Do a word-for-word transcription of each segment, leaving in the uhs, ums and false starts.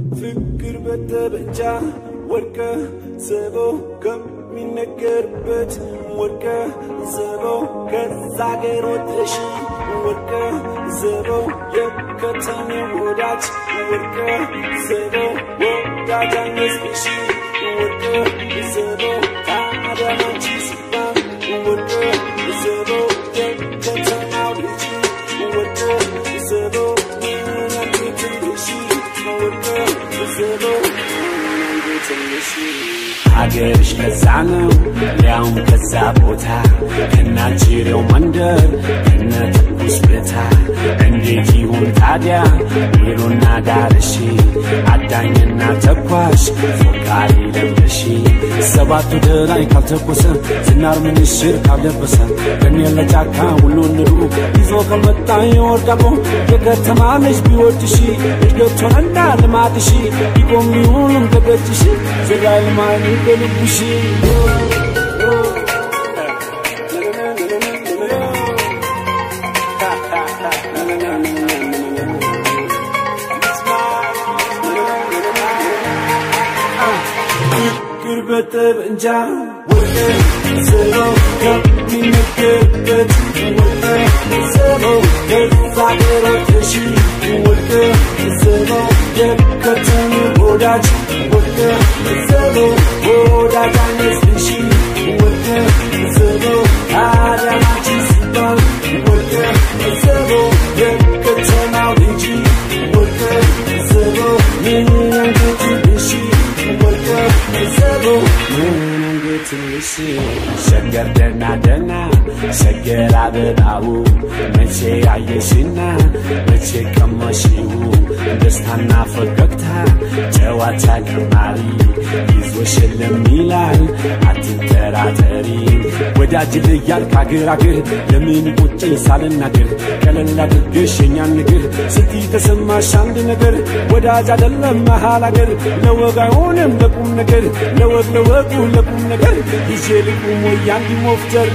ፍቅር በተበጃ ወርቀ ዘቦ ከሚነገርበት ወርቀ ዘቦ ከዛገር ወጥሽ ወርቀ ዘቦ የከተሜ ወዳጅ ወርቀ ዘቦ ወዳጅ አንስሽ ወርቀ ዘቦ ታዲያናንቺ ሲባል ወርቀ ዘቦ የከተማው ልጅ ወርቀ ዘቦ ሀገርሽ ከዛ ነው ሊያውም ከዛ ቦታ ከናጅሬው መንደር ከነትኩስ ቤታ እንዴት ይሁን ታዲያ ውሎና ዳርሽ አዳኝና ተኳሽ ፎቃሪ ለምደሽ ሰባቱ ደራይ ካልተኮሰ ዝናር ምንሽር ካልለበሰ ከኔለ ጫካ ሁሉ ንሩ ይዞ ከመጣ ይወርዳቦ የከተማ ልጅ ቢወድሽ እድገቶንና ልማድሽ ይቆም ይሁንም ተገጭሽ ዘጋይ ልማኒ በልብሽ በጠብንጃ ወርቀ ዘቦ ከሚነገርበት ወርቀ ዘቦ ከዛገር ወጥሽ ወርቀ ዘቦ የከተሜ ወዳጅ ወርቀ ዘቦ ወዳጅ አንስሽ ወርቀ ዘቦ ታዲያናንቺ ሲባል ወርቀ ዘቦ የከተማው ልጅ ወርቀ ዘቦ ምን አንገትሽ ወርቀ ዘቦ ምን አንገትሽ ሸገር ደና ደና ሸገር አበባው መቼ አየሽና መቼ ቀመሽው ደስታና ፈገግታ ጨዋታ ቀማሪ ይዞሽ ለሚላል አትጠራጠሪ ወዳጅ ልያል ካገር አገር ለምን ቁጭኝ ሳልናገር ቀለል አድርገሽ የኛን ንግር ስቲ ተሰማሽ አንድ ነገር ወዳጅ አይደለም መሃል አገር ለወግ አይሆንም ለቁም ነገር ለወግ ለወጉ ለቁም ነገር ይዤ ልቁም ወይ አንድ ሞፍተር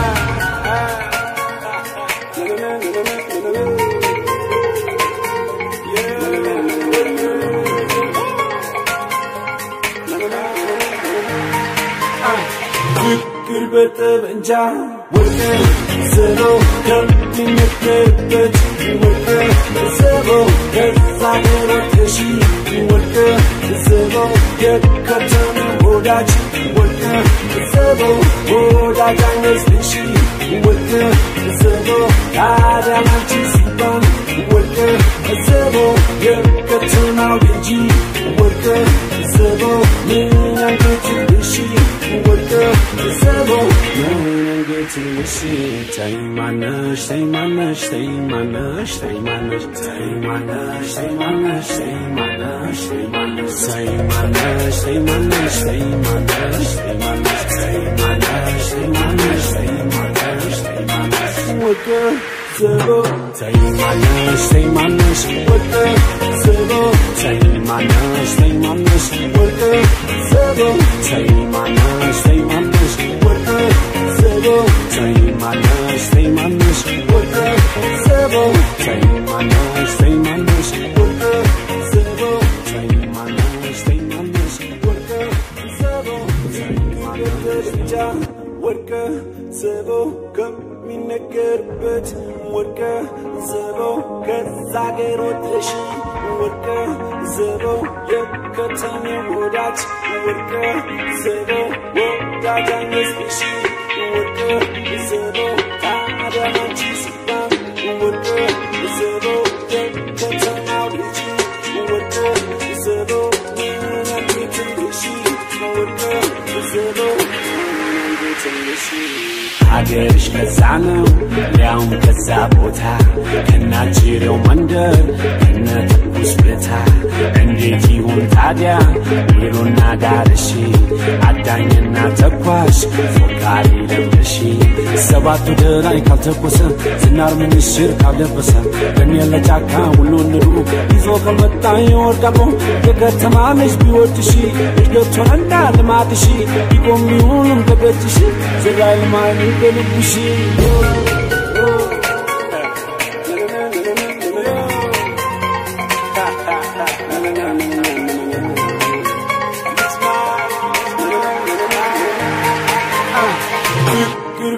ፍቅር በጠብንጃ ወርቀ ዘቦ ከሚነገርበት ወርቀ ዘቦ ከዛገር ወጥሽ ወርቀ ዘቦ የከተሜ ወዳጅ ወርቀ ዘቦ ወዳጅ አንስሽ ወርቀ ዘቦ ታዲያናንቺ ሲባል ወርቀ ዘቦ የከተማው ልጅ ወርቀ ዘቦ ምን አንገትሽ ወርቀ ዘቦ ምን አንገትሽ ተይማነሽ ተይማነሽ ተይማነሽ ተይማነሽ ተይማነሽ ተይማነሽ ተይማነሽ ተይማነሽ ተይማነሽ ተይማነሽ ተይማነሽ ተይማነሽ ተይማነሽ ተይማነሽ ተይማነሽ ተይማነሽ ወርቀ ዘቦ ተይማነሽ ተይማነሽ ወርቀ ዘቦ ተይማነሽ ተይማነሽ ወርቀ ዘቦ ተይማነሽ ተይማነሽ ወርቀ ዘቦ ተይማነሽ ተይማነሽ ወርቀ ዘቦ ተይማነሽ ተይማነሽ ወርቀ ዘቦ ተይማነሽ ተይማነሽ ወርቀ ዘቦ ተይማነሽ ወርቀ ዘቦ ከሚነገርበት ወርቀ ዘቦ ከዛገር ወጥሽ ወርቀ ዘቦ የከተሜ ወዳጅ ወርቀ ዘቦ ወዳጅ አንስሽ ወርቀ ዘቦ ታዲያናንቺ ሲባል ወርቀ ዘቦ የከተማው ልጅ ወርቀ ዘቦ ምን አንገትሽ ወርቀ ዘቦ ሀገርሽ ከዛ ነው ሊያውም ከዛ ቦታ ከናጅሬው መንደር ከነትኩስ ቤታ እንዴት ይሁን ታዲያ ውሎና ዳርሽ አዳኝና ተኳሽ ፎቃሪ ለምደሽ ሰባቱ ደራይ ካልተኮሰ ዝናር ምንሽር ካልለበሰ ከኔለ ጫካ ሁሉ ንሩ ይዞ ከመጣ ይወርዳቦ የከተማ ልጅ ቢወድሽ እድገቶንና ልማድሽ ይቆም ይሁንም ተገጭሽ ዘጋይ ልማኒ በልብሽ na na na na na na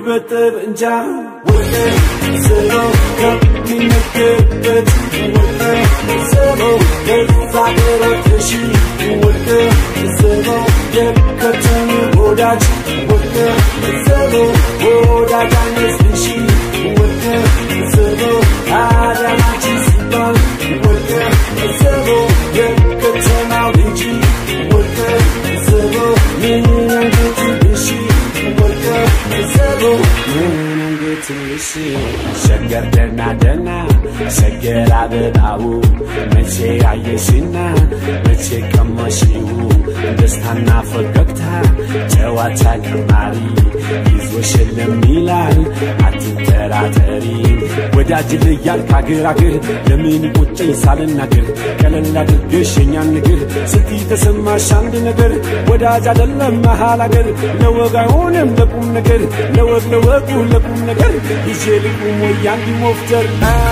በጥብ እንጃ ወርቅ ስሎ ከሚነገበት ወርቅ ስሎ ገዛ ገሮትሽ ወርቅ ስሎ የከተም ወዳጅ ወርቅ ስሎ ወዳጅ አይመስልሽ ወርቅ ስሎ አዳማች ሲባል ወርቅ ስሎ የከተማው ልጅ ወርቅ ስሎ ምን አንገትሽ ወርቅ ስሎ ምን አንገትሽ ሸገር ደና ደና ሸገር አበባው መቼ አየሽና መቼ ቀመሽው ደስታና ፈገግታ ጨዋታ ቅማሪ ይዞሽ ለሚላል አትጠራጠሪ ወዳጅ ልያል ካገር አገር ለምን ቁጭኝ ሳልናገር ቀለል አድርገሽ የኛን ንግር ስትይ ተሰማሽ አንድ ነገር ወዳጅ አይደለም መሃል አገር ለወግ አይሆንም ለቁም ነገር ለወግ ለወጉ ለቁም ነገር ይዤ ልቁም ወይ አንድ ሞፍተር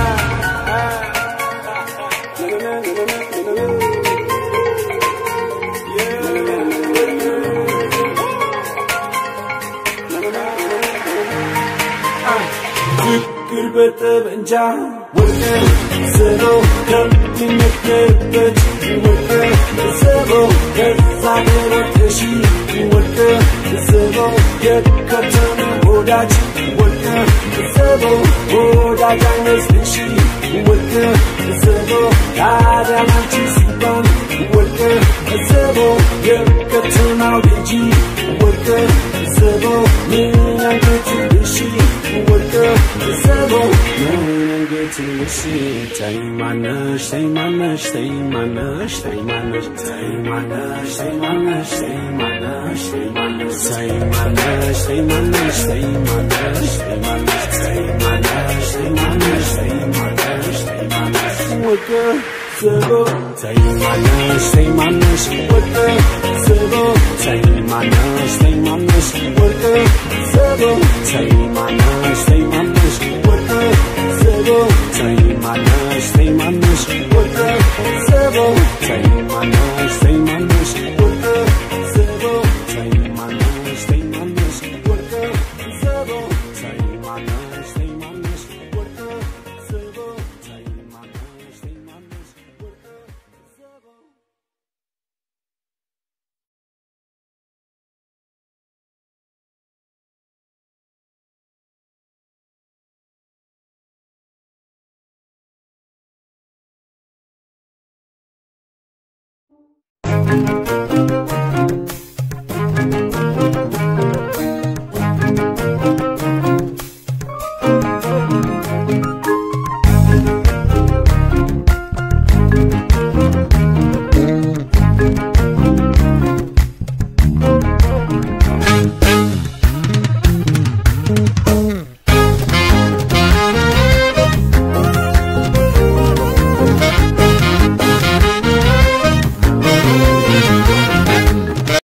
ፍቅር በጥብ እንጃ ወርቅ ስሎ ከሚነገበት ወርቅ ስሎ ገዛ ገሮትሽ ወርቅ ስሎ የከተም ወዳጅ ወርቅ ስሎ ወዳጅ አይመስልሽ ወርቅ ስሎ አዳማች ሲባል ወርቅ ስሎ የከተማው ልጅ ወርቅ ስሎ ምን አንገትሽ ወርቅ ስሎ ምን አንገትሽ ተይማነሽ ተይማነሽ ተይማነሽ ተይማነሽ ተይማነሽ ተይማነሽ ተይማነሽ ተይማነሽ ተይማነሽ ተይማነሽ ተይማነሽ ተይማነሽ ተይማነሽ ተይማነሽ ተይማነሽ ወርቅ ስሎ ተይማነሽ ተይማነሽ ወርቅ ስሎ ተይማነሽ ተይማነሽ ወርቅ ስሎ ተይማነሽ ተይማነሽ ወርቅ ስሎ ተይማነሽ ተይማነሽ ወርቅ ስሎ ተይማነሽ ተይማነሽ ወርቅ ስሎ ተይማነሽ ተይማነሽ ወርቅ ስሎ ተይማነሽ ተይማነሽ ወርቅ ስሎ ተይማነሽ ተይማነሽ ወርቅ ስሎ Thank you.